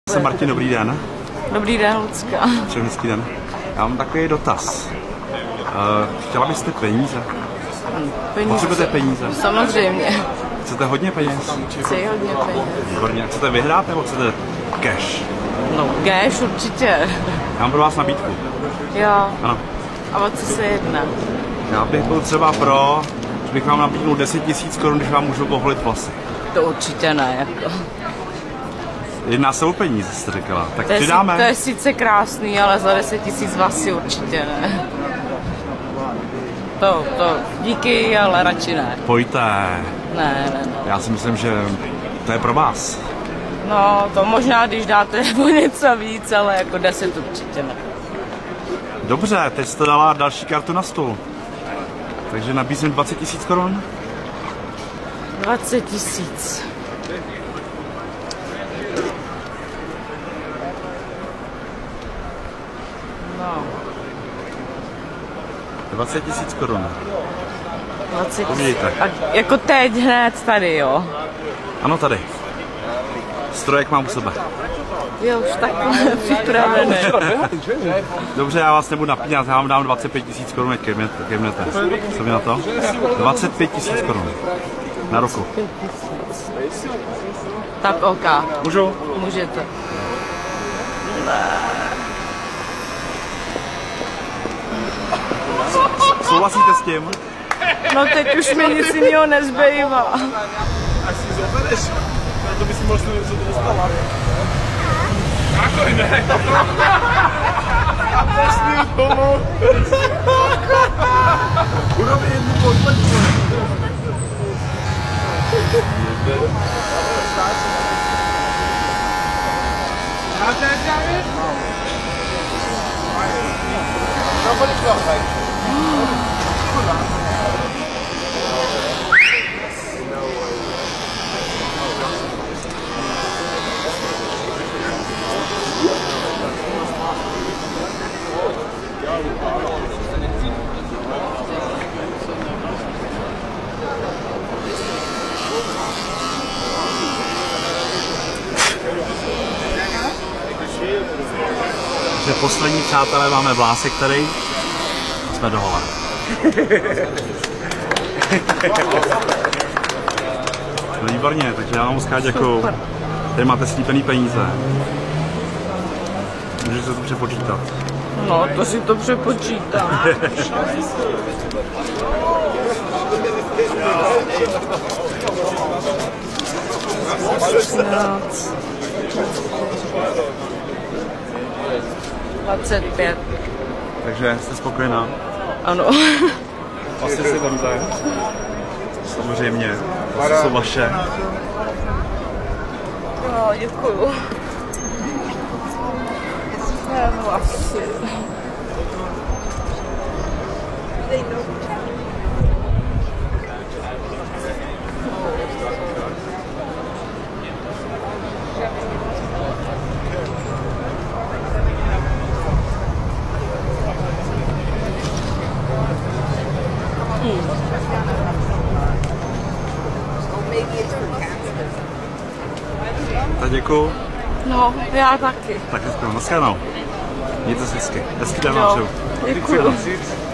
Jsem Martin, dobrý den. Dobrý den, Lucka. Přeji hezký den. Já mám takový dotaz. Chtěla byste peníze? Peníze. Potřebujete peníze? Samozřejmě. Chcete hodně peněz? Chci hodně peněz. Výborně. Chcete vyhrát nebo chcete cash? No, cash určitě. Já mám pro vás nabídku. Jo. Ano. A o co se jedná? Já bych byl třeba pro, že bych vám nabídnul 10 000 korun, když vám můžu poholit vlasy. To určitě ne, jako. Jedná se o peníze, jste říkala. Tak To přidáme. To je sice krásný, ale za 10 000 vlasy určitě ne. To, díky, ale radši ne. Pojďte. Ne. Já si myslím, že to je pro vás. No, to možná, když dáte o něco víc, ale jako 10 určitě ne. Dobře, teď jste dala další kartu na stůl. Takže nabízím 20 000 korun. 20 000. No. 20 000 korun. 20 000. Uvidíte. A jako teď hned tady, jo? Ano, tady. Strojek mám u sebe. Jo, už takhle připravený. Dobře, já vás nebudu napínat, já vám dám 25 000 korun, kejmnete. Co mi na to? 25 000 korun. Na ruku. Tak OK. Můžu? Můžete. Souhlasíte s tím? No teď už mi nic jiného nezbývá. Až si zobereš, to by si možná něco dostala. Jako ne? A poslím tomu. Urobí jednu podletku. Takže poslední, přátelé, máme vlásek tady. Jsme dohola. No výborně, takže já vám moc krát děkuju. Tady máte slíbený peníze. Můžete se to přepočítat. No, to si to přepočítám. No. 25. Takže jste spokojená? Ano. Asi si vemte. Samozřejmě. To jsou vaše. Jo, děkuju. Vlasy. Tak děkuju. No, já taky. Tak hezky, naschledanou. Mějte se hezky. Hezký den vám přeju. Děkuju.